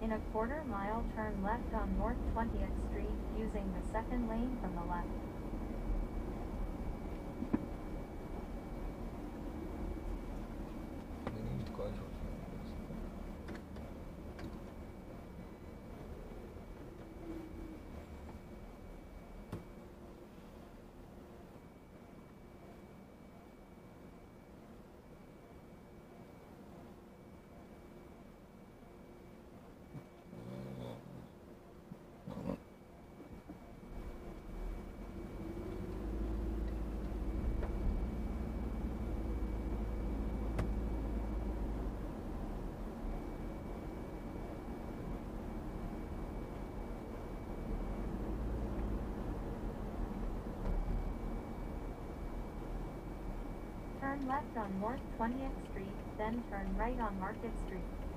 In a quarter mile, turn left on North 20th Street, using the second lane from the left. Nenhum de código. Turn left on North 20th Street, then turn right on Market Street.